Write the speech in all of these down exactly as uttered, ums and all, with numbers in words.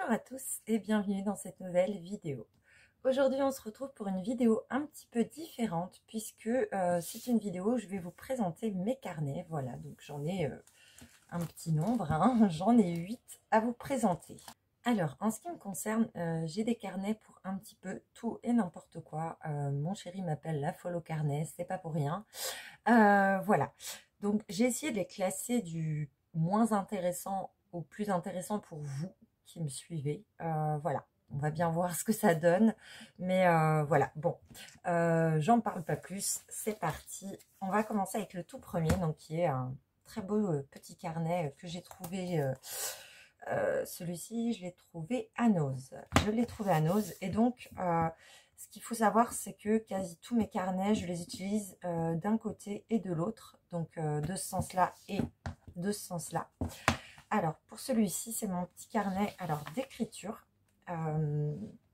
Bonjour à tous et bienvenue dans cette nouvelle vidéo. Aujourd'hui on se retrouve pour une vidéo un petit peu différente puisque euh, c'est une vidéo où je vais vous présenter mes carnets. Voilà, donc j'en ai euh, un petit nombre, hein, j'en ai huit à vous présenter. Alors en ce qui me concerne, euh, j'ai des carnets pour un petit peu tout et n'importe quoi. Euh, mon chéri m'appelle la folle au carnet, c'est pas pour rien. Euh, voilà, donc j'ai essayé de les classer du moins intéressant au plus intéressant pour vous qui me suivez. Euh, voilà, on va bien voir ce que ça donne. Mais euh, voilà, bon, euh, j'en parle pas plus. C'est parti. On va commencer avec le tout premier, donc qui est un très beau euh, petit carnet que j'ai trouvé. Euh, euh, Celui-ci, je l'ai trouvé à Nose. Je l'ai trouvé à Nose. Et donc, euh, ce qu'il faut savoir, c'est que quasi tous mes carnets, je les utilise euh, d'un côté et de l'autre. Donc, euh, de ce sens-là et de ce sens-là. Alors, pour celui-ci, c'est mon petit carnet alors d'écriture. Euh,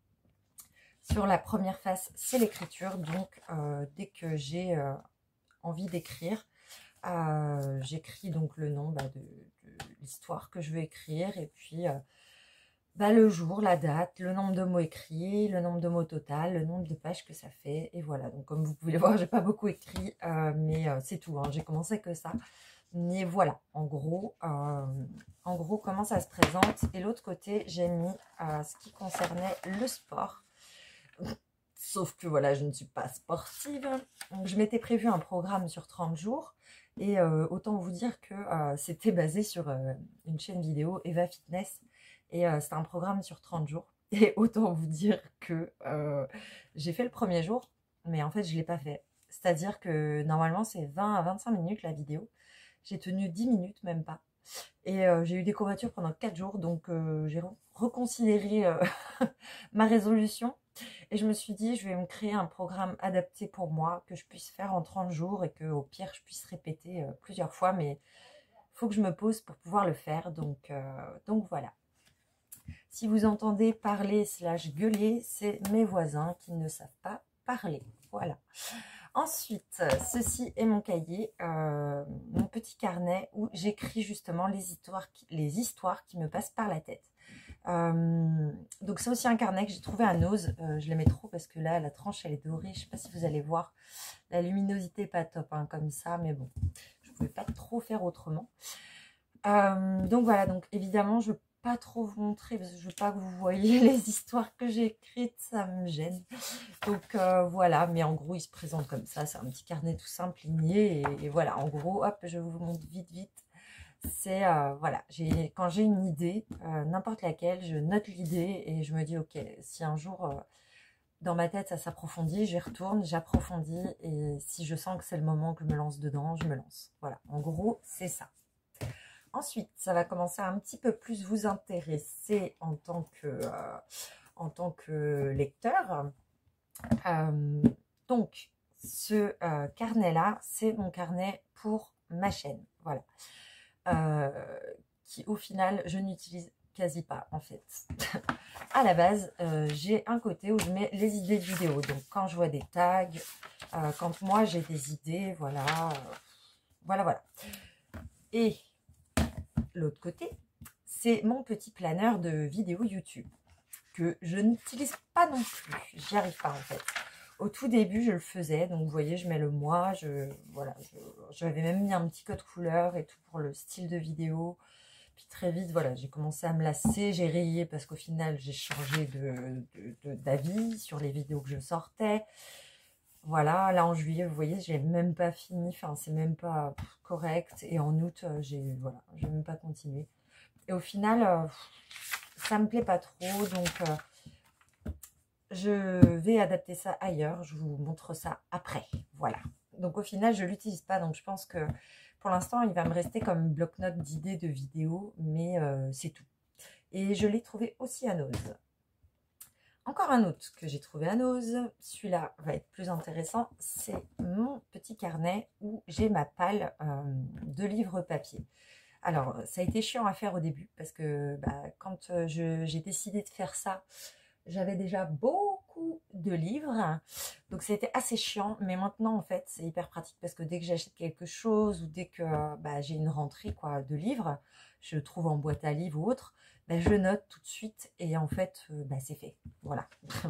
sur la première face, c'est l'écriture. Donc, euh, dès que j'ai euh, envie d'écrire, euh, j'écris donc le nom bah, de, de l'histoire que je veux écrire. Et puis, euh, bah, le jour, la date, le nombre de mots écrits, le nombre de mots total, le nombre de pages que ça fait. Et voilà, donc comme vous pouvez le voir, j'ai pas beaucoup écrit, euh, mais euh, c'est tout. Hein, j'ai commencé que ça. Mais voilà, en gros, euh, en gros, comment ça se présente. Et l'autre côté, j'ai mis euh, ce qui concernait le sport. Sauf que voilà, je ne suis pas sportive. Donc, je m'étais prévu un programme sur trente jours. Et euh, autant vous dire que euh, c'était basé sur euh, une chaîne vidéo, Eva Fitness. Et euh, c'était un programme sur trente jours. Et autant vous dire que euh, j'ai fait le premier jour, mais en fait, je ne l'ai pas fait. C'est-à-dire que normalement, c'est vingt à vingt-cinq minutes la vidéo. J'ai tenu dix minutes, même pas. Et euh, j'ai eu des courbatures pendant quatre jours, donc euh, j'ai re reconsidéré euh, ma résolution. Et je me suis dit, je vais me créer un programme adapté pour moi, que je puisse faire en trente jours et que au pire, je puisse répéter euh, plusieurs fois. Mais il faut que je me pose pour pouvoir le faire. Donc, euh, donc voilà. Si vous entendez parler slash gueuler, c'est mes voisins qui ne savent pas parler. Voilà. Ensuite, ceci est mon cahier, euh, mon petit carnet où j'écris justement les histoires, qui, les histoires qui me passent par la tête. Euh, donc c'est aussi un carnet que j'ai trouvé à Nose. Euh, je l'aimais trop parce que là, la tranche, elle est dorée. Je ne sais pas si vous allez voir. La luminosité n'est pas top hein, comme ça, mais bon, je ne pouvais pas trop faire autrement. Euh, donc voilà, donc évidemment, je ne veux pas trop vous montrer parce que je ne veux pas que vous voyez les histoires que j'ai écrites, ça me gêne. Donc euh, voilà, mais en gros, il se présente comme ça. C'est un petit carnet tout simple, ligné. Et, et voilà, en gros, hop, je vous montre vite, vite. C'est, euh, voilà, quand j'ai une idée, euh, n'importe laquelle, je note l'idée et je me dis, ok, si un jour, euh, dans ma tête, ça s'approfondit, j'y retourne, j'approfondis. Et si je sens que c'est le moment que je me lance dedans, je me lance. Voilà, en gros, c'est ça. Ensuite, ça va commencer à un petit peu plus vous intéresser en tant que, euh, en tant que lecteur. Euh, donc, ce euh, carnet-là, c'est mon carnet pour ma chaîne. Voilà. Euh, qui, au final, je n'utilise quasi pas, en fait. À la base, euh, j'ai un côté où je mets les idées de vidéo. Donc, quand je vois des tags, euh, quand moi, j'ai des idées, voilà. Euh, voilà, voilà. Et l'autre côté, c'est mon petit planeur de vidéos YouTube que je n'utilise pas non plus. J'y arrive pas, en fait. Au tout début, je le faisais. Donc, vous voyez, je mets le mois. Je, voilà, j'avais même mis un petit code couleur et tout pour le style de vidéo. Puis très vite, voilà, j'ai commencé à me lasser. J'ai rayé parce qu'au final, j'ai changé de, de, d'avis sur les vidéos que je sortais. Voilà, là en juillet, vous voyez, j'ai même pas fini. Enfin, c'est même pas pff, correct. Et en août, j'ai, voilà, j'ai même pas continué. Et au final, euh, ça me plaît pas trop. Donc, euh, je vais adapter ça ailleurs. Je vous montre ça après. Voilà. Donc, au final, je l'utilise pas. Donc, je pense que pour l'instant, il va me rester comme bloc-notes d'idées de vidéos. Mais euh, c'est tout. Et je l'ai trouvé aussi à Nose. Encore un autre que j'ai trouvé à Nose. Celui-là va être plus intéressant. C'est mon petit carnet où j'ai ma palle euh, de livres papier. Alors, ça a été chiant à faire au début parce que bah, quand euh, j'ai décidé de faire ça, j'avais déjà beaucoup de livres. Donc, c'était assez chiant. Mais maintenant, en fait, c'est hyper pratique parce que dès que j'achète quelque chose ou dès que bah, j'ai une rentrée quoi, de livres, je trouve en boîte à livres ou autre, bah, je note tout de suite et en fait, euh, bah, c'est fait. Voilà.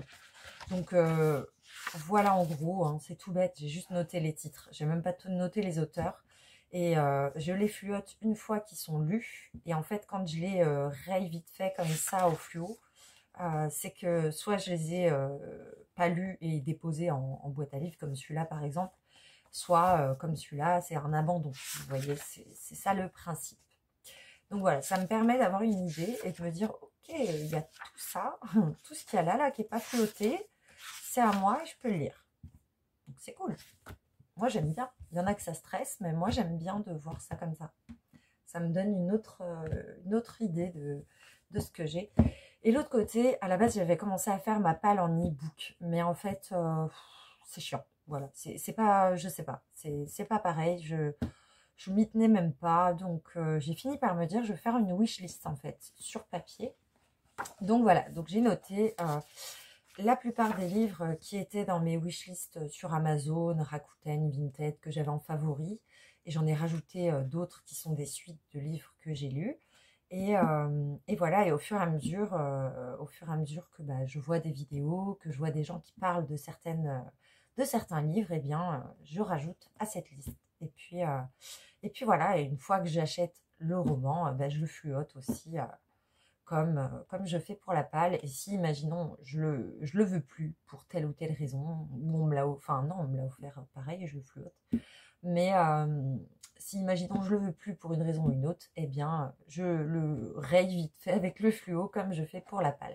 Donc, euh, voilà en gros, hein, c'est tout bête. J'ai juste noté les titres. J'ai même pas noté les auteurs. Et euh, je les fluote une fois qu'ils sont lus. Et en fait, quand je les euh, raye vite fait comme ça au fluo, euh, c'est que soit je les ai euh, pas lus et déposés en, en boîte à livres, comme celui-là par exemple, soit euh, comme celui-là, c'est un abandon. Vous voyez, c'est ça le principe. Donc voilà, ça me permet d'avoir une idée et de me dire, ok, il y a tout ça, tout ce qu'il y a là, là, qui n'est pas flotté, c'est à moi et je peux le lire. Donc c'est cool. Moi, j'aime bien. Il y en a que ça stresse, mais moi, j'aime bien de voir ça comme ça. Ça me donne une autre, euh, une autre idée de, de ce que j'ai. Et l'autre côté, à la base, j'avais commencé à faire ma palle en e-book. Mais en fait, euh, c'est chiant. Voilà. C'est pas, je sais pas. C'est pas pareil. Je je m'y tenais même pas. Donc, euh, j'ai fini par me dire, je vais faire une wishlist, en fait, sur papier. Donc, voilà. Donc, j'ai noté euh, la plupart des livres qui étaient dans mes wishlists sur Amazon, Rakuten, Vinted, que j'avais en favori. Et j'en ai rajouté euh, d'autres qui sont des suites de livres que j'ai lus. Et, euh, et voilà, et au fur et à mesure, euh, au fur et à mesure que bah, je vois des vidéos, que je vois des gens qui parlent de, certaines, euh, de certains livres, eh bien, euh, je rajoute à cette liste. Et puis, euh, et puis voilà, et une fois que j'achète le roman, euh, bah, je le fluote aussi, euh, comme, euh, comme je fais pour la palle. Et si, imaginons, je le, je le veux plus pour telle ou telle raison, ou on me l'a, enfin non, on me l'a offert pareil, et je le fluote. Mais euh, si, imaginons, je le veux plus pour une raison ou une autre, eh bien, je le raye vite fait avec le fluo comme je fais pour la palle.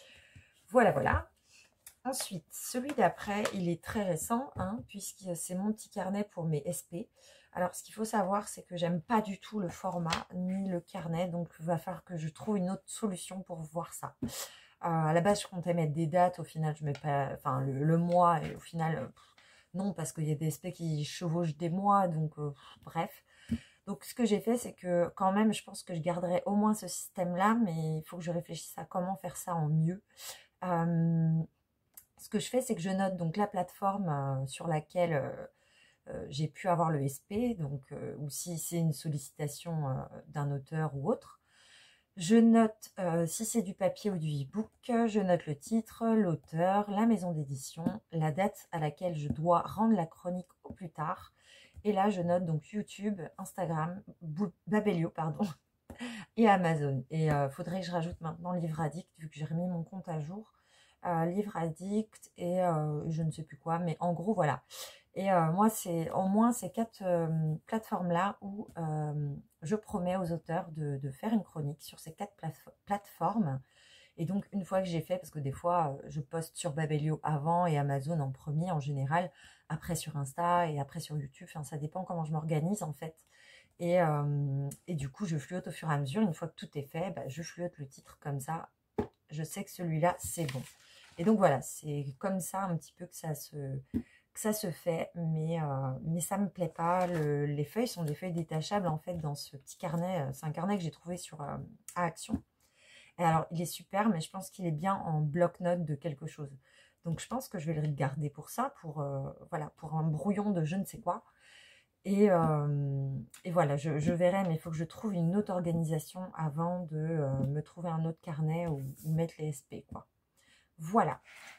Voilà, voilà. Ensuite, celui d'après, il est très récent, hein, puisque c'est mon petit carnet pour mes S P. Alors, ce qu'il faut savoir, c'est que j'aime pas du tout le format ni le carnet, donc il va falloir que je trouve une autre solution pour voir ça. Euh, à la base, je comptais mettre des dates, au final, je mets pas, enfin, le, le mois, et au final, pff, non, parce qu'il y a des S P qui chevauchent des mois, donc euh, pff, bref. Donc, ce que j'ai fait, c'est que quand même, je pense que je garderai au moins ce système-là, mais il faut que je réfléchisse à comment faire ça en mieux. Euh, ce que je fais, c'est que je note donc la plateforme euh, sur laquelle euh, euh, j'ai pu avoir le S P, donc, euh, ou si c'est une sollicitation euh, d'un auteur ou autre. Je note euh, si c'est du papier ou du e-book, je note le titre, l'auteur, la maison d'édition, la date à laquelle je dois rendre la chronique au plus tard. Et là, je note donc YouTube, Instagram, Babelio, pardon, et Amazon. Et il euh, faudrait que je rajoute maintenant Livre Addict, vu que j'ai remis mon compte à jour. Euh, Livre Addict et euh, je ne sais plus quoi, mais en gros, voilà. Et euh, moi, c'est au moins ces quatre euh, plateformes-là où euh, je promets aux auteurs de, de faire une chronique sur ces quatre plateformes. Et donc, une fois que j'ai fait, parce que des fois, je poste sur Babelio avant et Amazon en premier en général, après sur Insta et après sur YouTube. Enfin, ça dépend comment je m'organise en fait. Et, euh, et du coup, je fluote au fur et à mesure. Une fois que tout est fait, bah, je fluote le titre comme ça. Je sais que celui-là, c'est bon. Et donc voilà, c'est comme ça un petit peu que ça se, que ça se fait. Mais, euh, mais ça ne me plaît pas. Le, les feuilles sont des feuilles détachables en fait dans ce petit carnet. C'est un carnet que j'ai trouvé sur euh, à Action. Et alors, il est super, mais je pense qu'il est bien en bloc-notes de quelque chose. Donc, je pense que je vais le garder pour ça, pour, euh, voilà, pour un brouillon de je ne sais quoi. Et, euh, et voilà, je, je verrai, mais il faut que je trouve une autre organisation avant de euh, me trouver un autre carnet ou, ou mettre les S P, quoi. Voilà.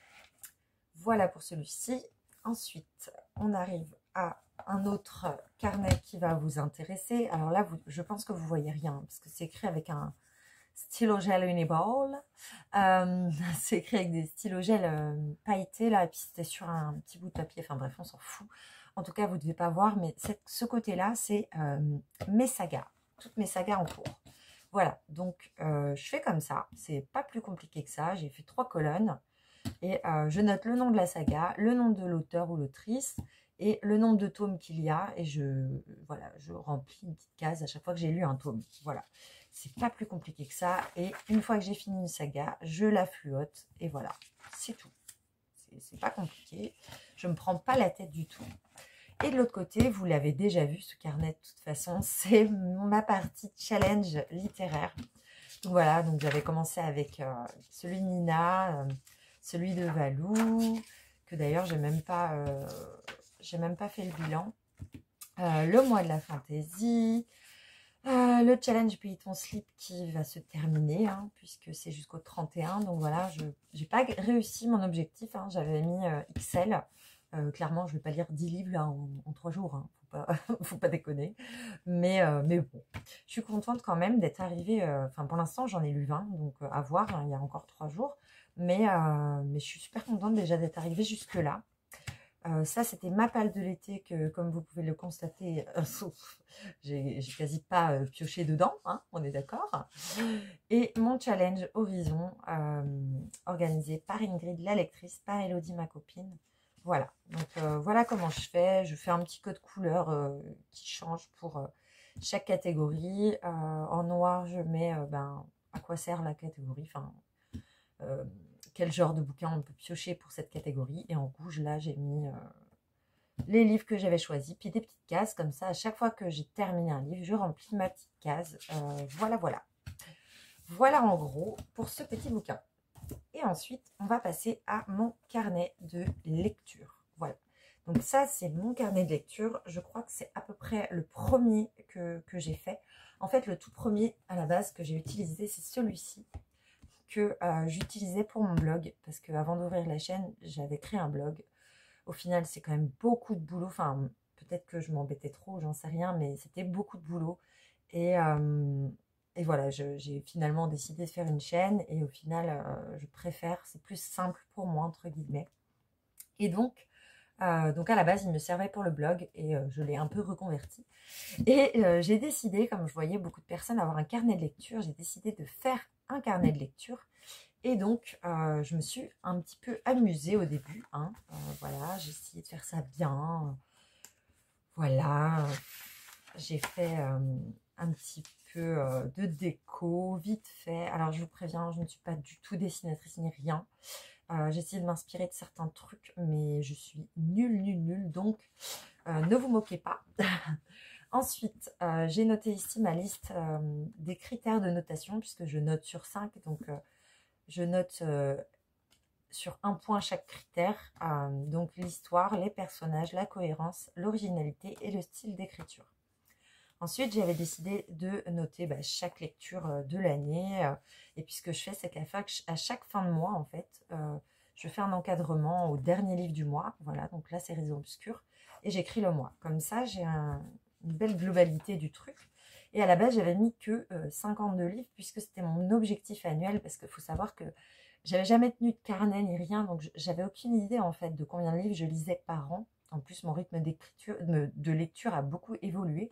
Voilà pour celui-ci. Ensuite, on arrive à un autre carnet qui va vous intéresser. Alors là, vous, je pense que vous voyez rien, parce que c'est écrit avec un stylo gel Uniball. Euh, c'est écrit avec des stylos gel euh, pailletés, là, et puis c'était sur un petit bout de papier. Enfin bref, on s'en fout. En tout cas, vous ne devez pas voir, mais cette, ce côté-là, c'est euh, mes sagas. Toutes mes sagas en cours. Voilà, donc euh, je fais comme ça. C'est pas plus compliqué que ça. J'ai fait trois colonnes. Et euh, je note le nom de la saga, le nom de l'auteur ou l'autrice et le nombre de tomes qu'il y a. Et je, voilà, je remplis une petite case à chaque fois que j'ai lu un tome. Voilà, c'est pas plus compliqué que ça. Et une fois que j'ai fini une saga, je la fluote. Et voilà, c'est tout. C'est pas compliqué. Je ne me prends pas la tête du tout. Et de l'autre côté, vous l'avez déjà vu, ce carnet de toute façon, c'est ma partie challenge littéraire. Donc voilà, donc j'avais commencé avec euh, celui de Nina, euh, celui de Valou, que d'ailleurs j'ai même pas, euh, j'ai même pas fait le bilan. Euh, le mois de la fantaisie, Euh, le challenge Paye ton slip qui va se terminer, hein, puisque c'est jusqu'au trente et un. Donc voilà, je n'ai pas réussi mon objectif. Hein, j'avais mis euh, X L. Euh, clairement, je ne vais pas lire dix livres là, en, en trois jours. Hein, faut pas, faut pas déconner. Mais, euh, mais bon, je suis contente quand même d'être arrivée. Enfin, euh, pour l'instant, j'en ai lu vingt. Donc euh, à voir, hein, il y a encore trois jours. Mais, euh, mais je suis super contente déjà d'être arrivée jusque-là. Euh, ça, c'était ma palle de l'été que, comme vous pouvez le constater, euh, sauf, j'ai quasi pas euh, pioché dedans, hein, on est d'accord. Et mon challenge Horizon, euh, organisé par Ingrid, la lectrice, par Elodie, ma copine. Voilà, donc euh, voilà comment je fais. Je fais un petit code couleur euh, qui change pour euh, chaque catégorie. Euh, en noir, je mets euh, ben, à quoi sert la catégorie, enfin... Euh, quel genre de bouquin on peut piocher pour cette catégorie. Et en rouge, là, j'ai mis euh, les livres que j'avais choisis, puis des petites cases, comme ça, à chaque fois que j'ai terminé un livre, je remplis ma petite case. Euh, voilà, voilà. Voilà en gros pour ce petit bouquin. Et ensuite, on va passer à mon carnet de lecture. Voilà. Donc ça, c'est mon carnet de lecture. Je crois que c'est à peu près le premier que, que j'ai fait. En fait, le tout premier, à la base, que j'ai utilisé, c'est celui-ci, que euh, j'utilisais pour mon blog, parce qu'avant d'ouvrir la chaîne, j'avais créé un blog. Au final, c'est quand même beaucoup de boulot. Enfin, peut-être que je m'embêtais trop, j'en sais rien, mais c'était beaucoup de boulot. Et, euh, et voilà, j'ai finalement décidé de faire une chaîne. Et au final, euh, je préfère, c'est plus simple pour moi, entre guillemets. Et donc, euh, donc à la base, il me servait pour le blog et euh, je l'ai un peu reconverti. Et euh, j'ai décidé, comme je voyais beaucoup de personnes avoir un carnet de lecture, j'ai décidé de faire un carnet de lecture. Et donc, euh, je me suis un petit peu amusée au début. Hein. Euh, voilà, j'ai essayé de faire ça bien. Voilà, j'ai fait euh, un petit peu euh, de déco, vite fait. Alors, je vous préviens, je ne suis pas du tout dessinatrice ni rien. Euh, j'ai essayé de m'inspirer de certains trucs, mais je suis nulle, nulle, nulle. Donc, euh, ne vous moquez pas. Ensuite, euh, j'ai noté ici ma liste euh, des critères de notation, puisque je note sur cinq. Donc, euh, je note euh, sur un point chaque critère. Euh, donc, l'histoire, les personnages, la cohérence, l'originalité et le style d'écriture. Ensuite, j'avais décidé de noter bah, chaque lecture euh, de l'année. Euh, et puis, ce que je fais, c'est qu'à à chaque fin de mois, en fait, euh, je fais un encadrement au dernier livre du mois. Voilà, donc là, c'est Raison Obscure. Et j'écris le mois. Comme ça, j'ai un, une belle globalité du truc. Et à la base, j'avais mis que euh, cinquante-deux livres, puisque c'était mon objectif annuel. Parce qu'il faut savoir que j'avais jamais tenu de carnet ni rien. Donc, j'avais aucune idée, en fait, de combien de livres je lisais par an. En plus, mon rythme d'écriture, de, de lecture a beaucoup évolué.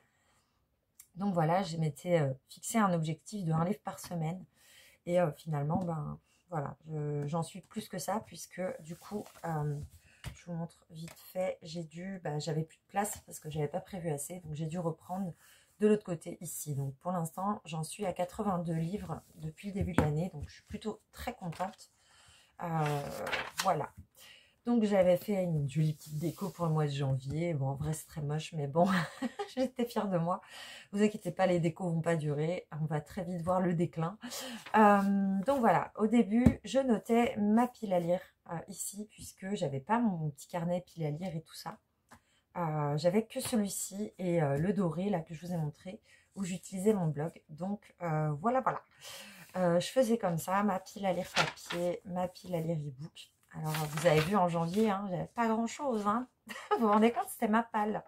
Donc voilà, je m'étais euh, fixé un objectif de un livre par semaine. Et euh, finalement, ben voilà, j'en suis plus que ça, puisque du coup, euh, je vous montre vite fait, j'ai dû, ben, j'avais plus de place parce que j'avais pas prévu assez, donc j'ai dû reprendre de l'autre côté ici. Donc pour l'instant, j'en suis à quatre-vingt-deux livres depuis le début de l'année, donc je suis plutôt très contente. Euh, voilà. Donc j'avais fait une jolie petite déco pour le mois de janvier. Bon, en vrai, c'est très moche, mais bon, j'étais fière de moi. Vous inquiétez pas, les décos vont pas durer. On va très vite voir le déclin. Euh, donc voilà, au début, je notais ma pile à lire euh, ici, puisque j'avais pas mon petit carnet pile à lire et tout ça. Euh, j'avais que celui-ci et euh, le doré, là, que je vous ai montré, où j'utilisais mon blog. Donc euh, voilà, voilà. Euh, je faisais comme ça, ma pile à lire papier, ma pile à lire e-book. Alors, vous avez vu en janvier, hein, j'avais pas grand-chose. Hein. Vous vous rendez compte, c'était ma palle.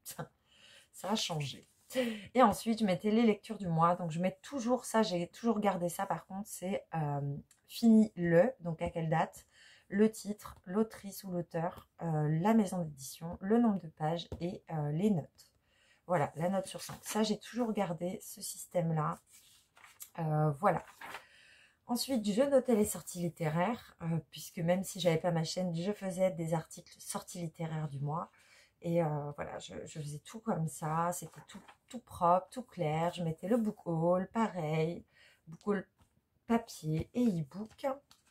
Ça a changé. Et ensuite, je mettais les lectures du mois. Donc, je mets toujours ça. J'ai toujours gardé ça, par contre. C'est euh, fini le, donc à quelle date, le titre, l'autrice ou l'auteur, euh, la maison d'édition, le nombre de pages et euh, les notes. Voilà, la note sur cinq. Ça, j'ai toujours gardé ce système-là. Euh, voilà. Ensuite, je notais les sorties littéraires, euh, puisque même si j'avais pas ma chaîne, je faisais des articles sorties littéraires du mois. Et euh, voilà, je, je faisais tout comme ça, c'était tout, tout propre, tout clair. Je mettais le book haul, pareil, book haul papier et e-book.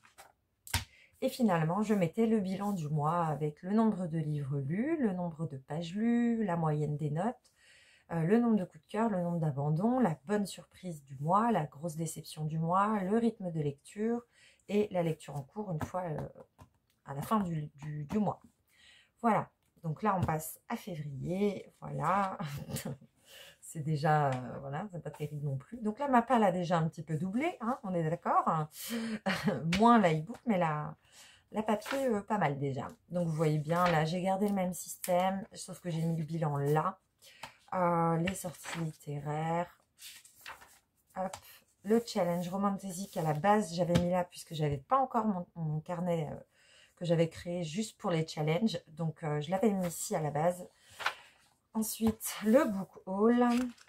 Et finalement, je mettais le bilan du mois avec le nombre de livres lus, le nombre de pages lues, la moyenne des notes, Euh, le nombre de coups de cœur, le nombre d'abandons, la bonne surprise du mois, la grosse déception du mois, le rythme de lecture et la lecture en cours une fois euh, à la fin du, du, du mois. Voilà, donc là on passe à février, voilà, c'est déjà, euh, voilà, c'est pas terrible non plus. Donc là, ma palle a déjà un petit peu doublé, hein, on est d'accord. Moins l'iBook, mais la, la papier, euh, pas mal déjà. Donc vous voyez bien, là, j'ai gardé le même système, sauf que j'ai mis le bilan là. Euh, les sorties littéraires. Hop. Le challenge romantésique à la base, j'avais mis là puisque j'avais pas encore mon, mon carnet euh, que j'avais créé juste pour les challenges. Donc, euh, je l'avais mis ici à la base. Ensuite, le book haul.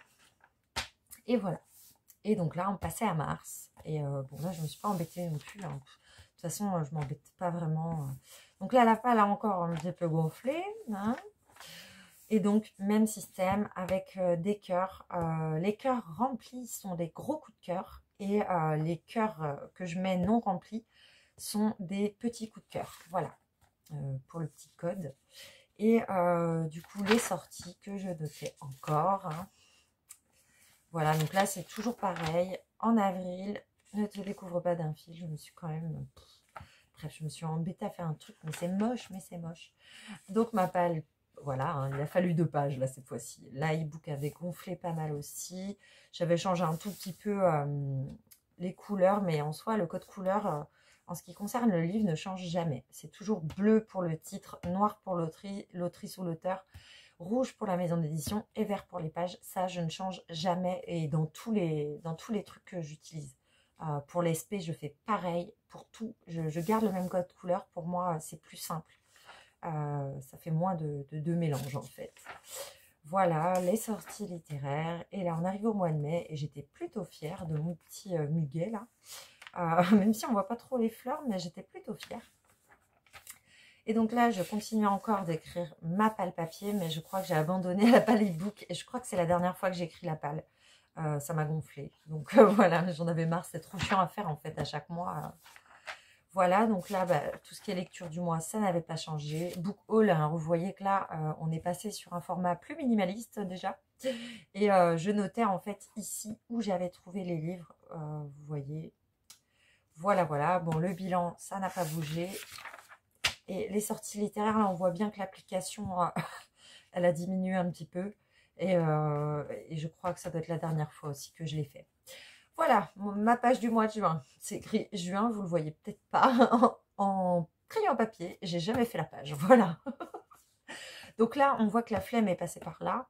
Et voilà. Et donc là, on passait à mars. Et euh, bon, là, je me suis pas embêtée non plus. Hein. De toute façon, euh, je m'embête pas vraiment. Donc là, la palle a encore un petit peu gonflé. Hein. Et donc, même système avec euh, des cœurs. Euh, les cœurs remplis sont des gros coups de cœur. Et euh, les cœurs euh, que je mets non remplis sont des petits coups de cœur. Voilà, euh, pour le petit code. Et euh, du coup, les sorties que je notais encore. Hein. Voilà, donc là, c'est toujours pareil. En avril, ne te découvre pas d'un fil. Je me suis quand même... Bref, je me suis embêtée à faire un truc, mais c'est moche, mais c'est moche. Donc, ma palle, voilà, hein, il a fallu deux pages, là, cette fois-ci. L'iBook avait gonflé pas mal aussi. J'avais changé un tout petit peu euh, les couleurs, mais en soi, le code couleur, euh, en ce qui concerne le livre, ne change jamais. C'est toujours bleu pour le titre, noir pour l'autrice ou l'auteur, rouge pour la maison d'édition et vert pour les pages. Ça, je ne change jamais et dans tous les, dans tous les trucs que j'utilise. Euh, pour l'S P, je fais pareil. Pour tout, je, je garde le même code couleur. Pour moi, c'est plus simple. Euh, ça fait moins de, de, de mélange, en fait. Voilà, les sorties littéraires. Et là, on arrive au mois de mai et j'étais plutôt fière de mon petit euh, muguet, là. Euh, même si on ne voit pas trop les fleurs, mais j'étais plutôt fière. Et donc là, je continue encore d'écrire ma palle papier, mais je crois que j'ai abandonné la palle e-book. Et je crois que c'est la dernière fois que j'écris la palle. Euh, ça m'a gonflé. Donc euh, voilà, j'en avais marre. C'est trop chiant à faire en fait à chaque mois. Voilà, donc là, bah, tout ce qui est lecture du mois, ça n'avait pas changé. Book haul, hein, vous voyez que là, euh, on est passé sur un format plus minimaliste déjà. Et euh, je notais en fait ici où j'avais trouvé les livres. Euh, vous voyez. Voilà, voilà. Bon, le bilan, ça n'a pas bougé. Et les sorties littéraires, là, on voit bien que l'application, euh, elle a diminué un petit peu. Et, euh, et je crois que ça doit être la dernière fois aussi que je l'ai fait. Voilà, ma page du mois de juin. C'est écrit juin, vous le voyez peut-être pas, en, en crayon papier. J'ai jamais fait la page, voilà. Donc là, on voit que la flemme est passée par là.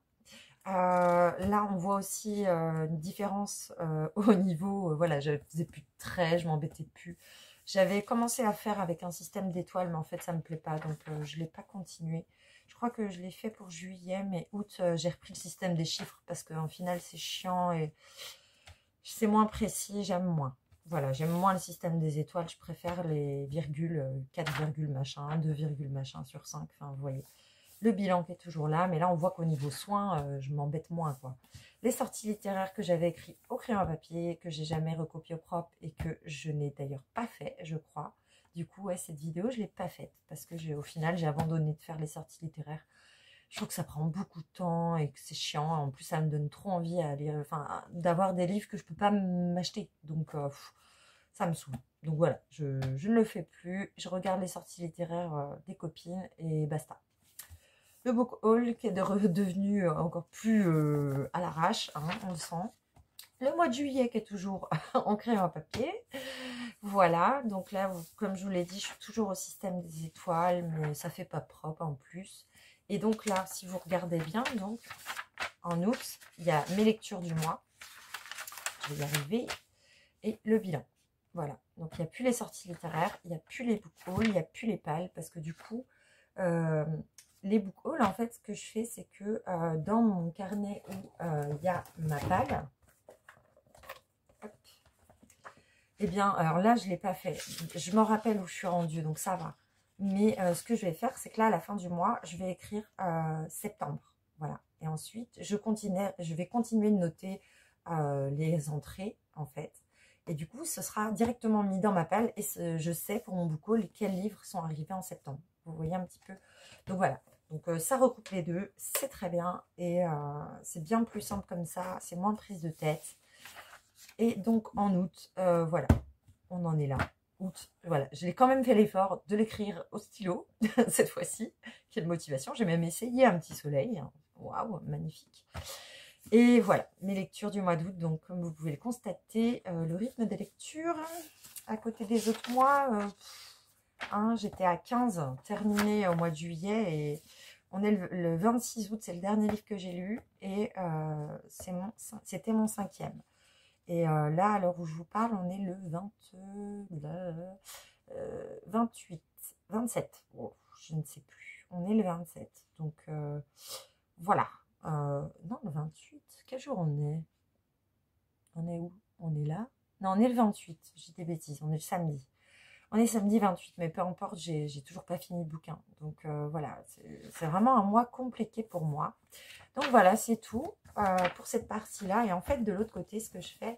Euh, là, on voit aussi euh, une différence euh, au niveau... Euh, voilà, je ne faisais plus de traits, je m'embêtais plus. J'avais commencé à faire avec un système d'étoiles, mais en fait, ça ne me plaît pas, donc euh, je ne l'ai pas continué. Je crois que je l'ai fait pour juillet, mais août, euh, j'ai repris le système des chiffres, parce qu'en final, c'est chiant et c'est moins précis, j'aime moins. Voilà, j'aime moins le système des étoiles, je préfère les virgules, quatre virgules machin, deux virgules machin sur cinq, enfin, vous voyez. Le bilan qui est toujours là, mais là, on voit qu'au niveau soins, euh, je m'embête moins, quoi. Les sorties littéraires que j'avais écrites au crayon à papier, que j'ai jamais recopié au propre et que je n'ai d'ailleurs pas fait, je crois. Du coup, ouais, cette vidéo, je ne l'ai pas faite parce que j'ai, au final, j'ai abandonné de faire les sorties littéraires. Je trouve que ça prend beaucoup de temps et que c'est chiant. En plus, ça me donne trop envie à lire, enfin, d'avoir des livres que je ne peux pas m'acheter. Donc, euh, pff, ça me saoule. Donc voilà, je, je ne le fais plus. Je regarde les sorties littéraires euh, des copines et basta. Le book haul qui est de redevenu encore plus euh, à l'arrache, hein, on le sent. Le mois de juillet qui est toujours en crayon à papier. Voilà, donc là, vous, comme je vous l'ai dit, je suis toujours au système des étoiles, mais ça fait pas propre en plus. Et donc là, si vous regardez bien, donc en août, il y a mes lectures du mois. Je vais y arriver. Et le bilan. Voilà, donc il n'y a plus les sorties littéraires, il n'y a plus les book hauls, il n'y a plus les pales, parce que du coup... Euh, les book hauls, en fait, ce que je fais, c'est que euh, dans mon carnet où il euh, y a ma palle, hop, eh bien, alors là, je ne l'ai pas fait. Je me rappelle où je suis rendue, donc ça va. Mais euh, ce que je vais faire, c'est que là, à la fin du mois, je vais écrire euh, septembre. Voilà. Et ensuite, je, continue, je vais continuer de noter euh, les entrées, en fait. Et du coup, ce sera directement mis dans ma palle et je sais pour mon book haul quels livres sont arrivés en septembre. Vous voyez un petit peu. Donc voilà. Donc euh, ça recoupe les deux, c'est très bien et euh, c'est bien plus simple comme ça, c'est moins prise de tête. Et donc en août, euh, voilà, on en est là. Août, voilà, j'ai quand même fait l'effort de l'écrire au stylo cette fois-ci. Quelle motivation, j'ai même essayé un petit soleil. Waouh, magnifique. Et voilà, mes lectures du mois d'août. Donc, comme vous pouvez le constater, euh, le rythme des lectures, à côté des autres mois, euh, hein, j'étais à quinze, terminé au mois de juillet. Et on est le, le vingt-six août, c'est le dernier livre que j'ai lu. Et euh, c'était mon, mon cinquième. Et euh, là, à l'heure où je vous parle, on est le vingt, euh, vingt-huit, vingt-sept. Oh, je ne sais plus. On est le vingt-sept. Donc, euh, voilà. Euh, non, le vingt-huit. Quel jour on est? On est où? On est là? Non, on est le vingt-huit. J'ai des bêtises. On est le samedi. On est samedi vingt-huit, mais peu importe, j'ai toujours pas fini le bouquin. Donc euh, voilà, c'est vraiment un mois compliqué pour moi. Donc voilà, c'est tout euh, pour cette partie-là. Et en fait, de l'autre côté, ce que je fais,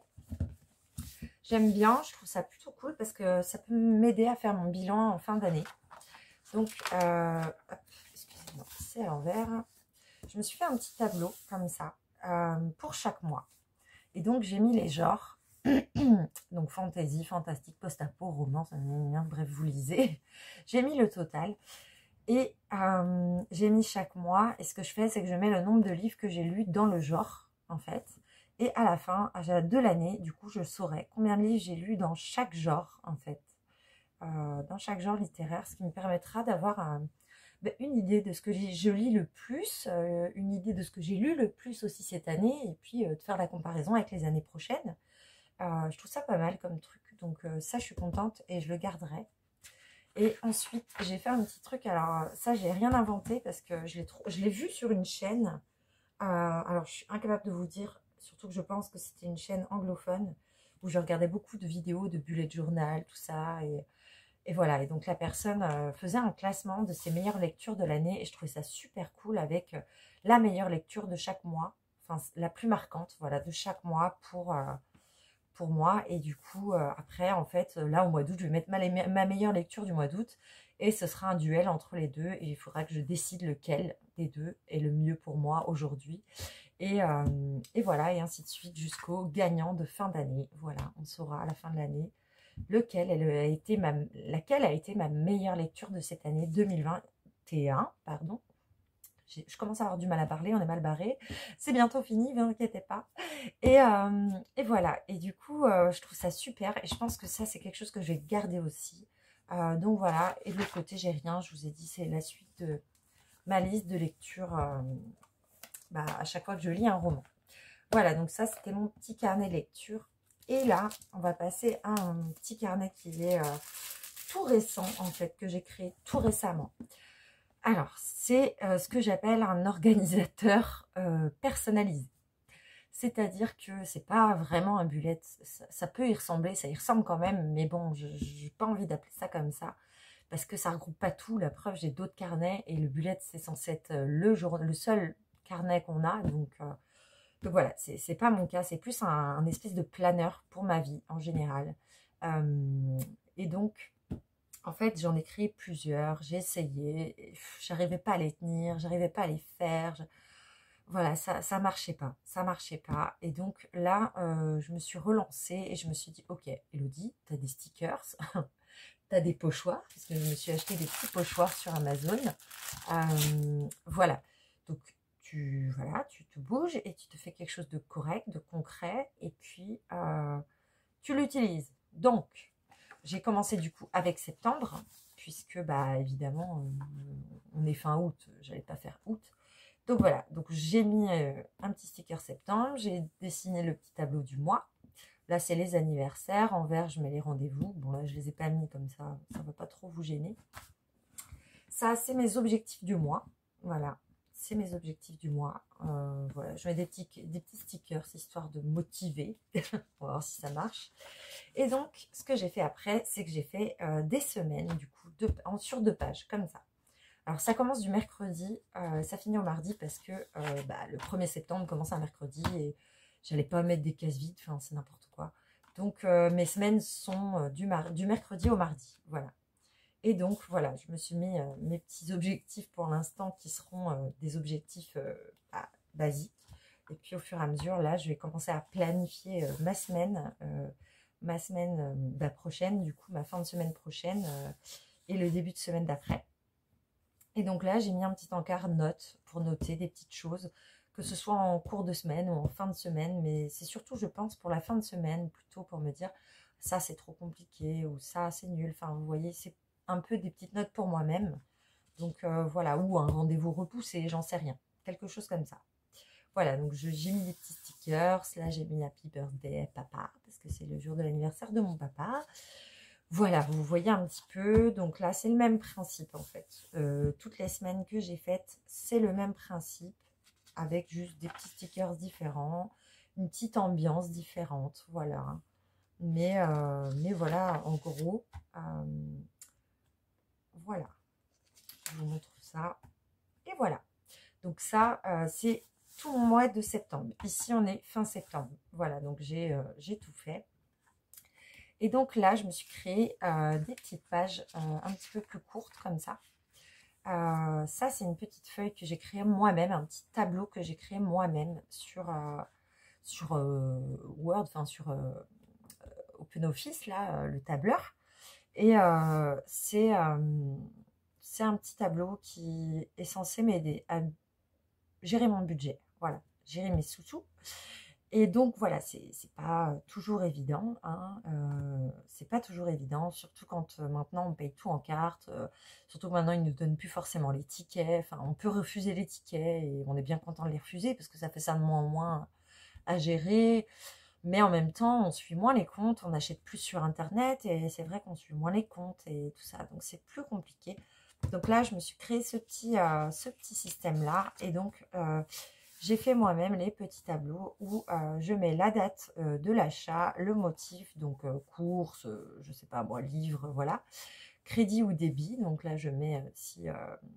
j'aime bien, je trouve ça plutôt cool parce que ça peut m'aider à faire mon bilan en fin d'année. Donc, euh, excusez-moi, c'est à l'envers. Je me suis fait un petit tableau comme ça euh, pour chaque mois. Et donc, j'ai mis les genres. Donc, fantasy, fantastique, post-apo, romance, bref, vous lisez. J'ai mis le total. Et euh, j'ai mis chaque mois. Et ce que je fais, c'est que je mets le nombre de livres que j'ai lus dans le genre, en fait. Et à la fin de l'année, du coup, je saurai combien de livres j'ai lus dans chaque genre, en fait. Euh, dans chaque genre littéraire, ce qui me permettra d'avoir un, ben, une idée de ce que je lis le plus, euh, une idée de ce que j'ai lu le plus aussi cette année, et puis euh, de faire la comparaison avec les années prochaines. Euh, je trouve ça pas mal comme truc, donc euh, ça, je suis contente et je le garderai. Et ensuite, j'ai fait un petit truc, alors ça, j'ai rien inventé parce que je l'ai vu sur une chaîne. Euh, alors, je suis incapable de vous dire, surtout que je pense que c'était une chaîne anglophone où je regardais beaucoup de vidéos de bullet journal, tout ça. Et, et voilà, et donc la personne euh, faisait un classement de ses meilleures lectures de l'année et je trouvais ça super cool avec euh, la meilleure lecture de chaque mois, enfin la plus marquante, voilà, de chaque mois pour, euh, pour moi. Et du coup, euh, après, en fait, là, au mois d'août, je vais mettre ma, ma meilleure lecture du mois d'août et ce sera un duel entre les deux et il faudra que je décide lequel des deux est le mieux pour moi aujourd'hui. Et, euh, et voilà, et ainsi de suite jusqu'au gagnant de fin d'année. Voilà, on saura à la fin de l'année lequel a été ma, laquelle a été ma meilleure lecture de cette année deux mille vingt et un. Pardon. Je commence à avoir du mal à parler, on est mal barré. C'est bientôt fini, ne vous inquiétez pas. Et, euh, et voilà, et du coup, euh, je trouve ça super. Et je pense que ça, c'est quelque chose que je vais garder aussi. Euh, donc voilà, et de l'autre côté, j'ai rien. Je vous ai dit, c'est la suite de ma liste de lecture euh, bah, à chaque fois que je lis un roman. Voilà, donc ça, c'était mon petit carnet de lecture. Et là, on va passer à un petit carnet qui est euh, tout récent, en fait, que j'ai créé tout récemment. Alors, c'est euh, ce que j'appelle un organisateur euh, personnalisé. C'est-à-dire que c'est pas vraiment un bullet. Ça, ça peut y ressembler, ça y ressemble quand même, mais bon, je n'ai pas envie d'appeler ça comme ça. Parce que ça regroupe pas tout. La preuve, j'ai d'autres carnets et le bullet, c'est censé être le, jour, le seul carnet qu'on a. Donc, euh, donc voilà, c'est pas mon cas. C'est plus un, un espèce de planeur pour ma vie en général. Euh, et donc, en fait, j'en ai créé plusieurs. J'ai essayé. J'arrivais pas à les tenir. J'arrivais pas à les faire. Je, voilà, ça ça marchait pas, ça marchait pas. Et donc là, euh, je me suis relancée et je me suis dit, ok, Elodie, tu as des stickers, tu as des pochoirs, parce que je me suis acheté des petits pochoirs sur Amazon. Euh, voilà, donc tu, voilà, tu te bouges et tu te fais quelque chose de correct, de concret, et puis euh, tu l'utilises. Donc, j'ai commencé du coup avec septembre, puisque bah évidemment, euh, on est fin août, j'allais pas faire août. Donc voilà, donc j'ai mis euh, un petit sticker septembre, j'ai dessiné le petit tableau du mois. Là, c'est les anniversaires. En vert, je mets les rendez-vous. Bon, là, je ne les ai pas mis comme ça, ça ne va pas trop vous gêner. Ça, c'est mes objectifs du mois. Voilà, c'est mes objectifs du mois. Euh, voilà, je mets des petits, des petits stickers, histoire de motiver. On va voir si ça marche. Et donc, ce que j'ai fait après, c'est que j'ai fait euh, des semaines, du coup, de, en, sur deux pages, comme ça. Alors, ça commence du mercredi, euh, ça finit au mardi parce que euh, bah, le premier septembre commence un mercredi et j'allais pas mettre des cases vides, enfin, c'est n'importe quoi. Donc, euh, mes semaines sont euh, du, du mercredi au mardi, voilà. Et donc, voilà, je me suis mis euh, mes petits objectifs pour l'instant qui seront euh, des objectifs euh, bah, basiques. Et puis, au fur et à mesure, là, je vais commencer à planifier euh, ma semaine, euh, ma semaine euh, bah, prochaine, du coup, ma fin de semaine prochaine euh, et le début de semaine d'après. Et donc là, j'ai mis un petit encart notes pour noter des petites choses que ce soit en cours de semaine ou en fin de semaine, mais c'est surtout, je pense, pour la fin de semaine, plutôt pour me dire ça c'est trop compliqué ou ça c'est nul. Enfin, vous voyez, c'est un peu des petites notes pour moi-même. Donc euh, voilà, ou un rendez-vous repoussé, j'en sais rien. Quelque chose comme ça. Voilà, donc j'ai mis des petits stickers. Là, j'ai mis Happy Birthday Papa, parce que c'est le jour de l'anniversaire de mon papa. Voilà, vous voyez un petit peu. Donc là, c'est le même principe, en fait. Euh, toutes les semaines que j'ai faites, c'est le même principe, avec juste des petits stickers différents, une petite ambiance différente, voilà. Mais, euh, mais voilà, en gros, euh, voilà. Je vous montre ça. Et voilà. Donc ça, euh, c'est tout le mois de septembre. Ici, on est fin septembre. Voilà, donc j'ai euh, j'ai tout fait. Et donc là, je me suis créé euh, des petites pages euh, un petit peu plus courtes comme ça. Euh, ça, c'est une petite feuille que j'ai créée moi-même, un petit tableau que j'ai créé moi-même sur, euh, sur euh, Word, enfin sur euh, OpenOffice, là, euh, le tableur. Et euh, c'est euh, c'est un petit tableau qui est censé m'aider à gérer mon budget, voilà, gérer mes sous-sous. Et donc voilà, c'est pas toujours évident, hein, euh, c'est pas toujours évident, surtout quand euh, maintenant on paye tout en carte, euh, surtout que maintenant ils ne nous donnent plus forcément les tickets, enfin on peut refuser les tickets et on est bien content de les refuser parce que ça fait ça de moins en moins à gérer, mais en même temps on suit moins les comptes, on achète plus sur internet et c'est vrai qu'on suit moins les comptes et tout ça, donc c'est plus compliqué. Donc là, je me suis créé ce petit, euh, ce petit système-là. Et donc, euh, j'ai fait moi-même les petits tableaux où euh, je mets la date euh, de l'achat, le motif, donc euh, course, euh, je sais pas moi, livre, voilà, crédit ou débit. Donc là, je mets, euh, si, euh,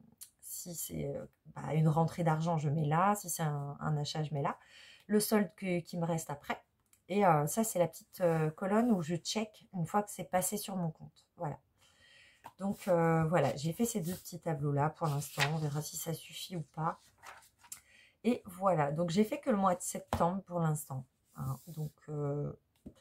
si c'est euh, bah, une rentrée d'argent, je mets là. Si c'est un, un achat, je mets là. Le solde que, qui me reste après. Et euh, ça, c'est la petite euh, colonne où je check une fois que c'est passé sur mon compte. Voilà. Donc euh, voilà, j'ai fait ces deux petits tableaux-là pour l'instant. On verra si ça suffit ou pas. Et voilà, donc j'ai fait que le mois de septembre pour l'instant. Hein. Donc euh,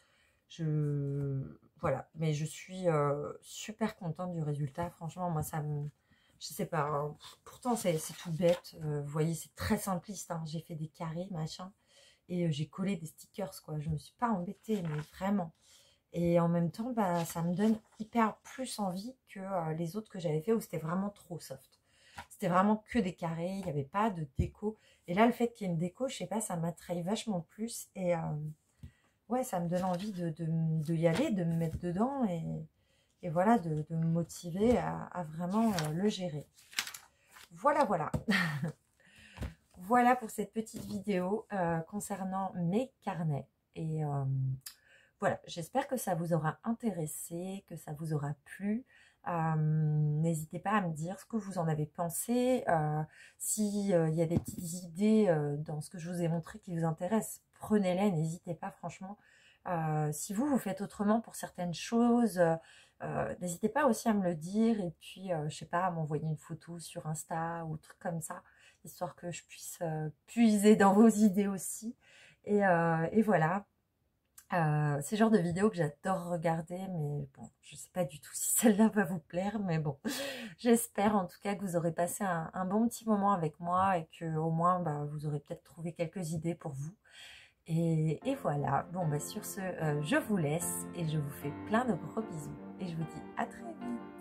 je... Voilà, mais je suis euh, super contente du résultat. Franchement, moi, ça me... Je sais pas, hein. Pourtant c'est tout bête. Euh, vous voyez, c'est très simpliste. Hein. J'ai fait des carrés, machin. Et euh, j'ai collé des stickers, quoi. Je me suis pas embêtée, mais vraiment. Et en même temps, bah, ça me donne hyper plus envie que euh, les autres que j'avais fait où c'était vraiment trop soft. C'était vraiment que des carrés, il n'y avait pas de déco. Et là, le fait qu'il y ait une déco, je sais pas, ça m'attraille vachement plus. Et euh, ouais, ça me donne envie de, de, de y aller, de me mettre dedans et, et voilà, de, de me motiver à, à vraiment euh, le gérer. Voilà, voilà. Voilà pour cette petite vidéo euh, concernant mes carnets. Et... Euh, Voilà, j'espère que ça vous aura intéressé, que ça vous aura plu. Euh, N'hésitez pas à me dire ce que vous en avez pensé. Euh, S'il euh, y a des petites idées euh, dans ce que je vous ai montré qui vous intéressent, prenez-les, n'hésitez pas franchement. Euh, si vous, vous faites autrement pour certaines choses, euh, n'hésitez pas aussi à me le dire. Et puis, euh, je sais pas, à m'envoyer une photo sur Insta ou truc comme ça, histoire que je puisse euh, puiser dans vos idées aussi. Et, euh, et voilà. Euh, c'est le genre de vidéo que j'adore regarder, mais bon, je sais pas du tout si celle-là va vous plaire, mais bon, j'espère en tout cas que vous aurez passé un, un bon petit moment avec moi et que au moins bah, vous aurez peut-être trouvé quelques idées pour vous. Et, et voilà, bon bah sur ce, euh, je vous laisse et je vous fais plein de gros bisous et je vous dis à très vite.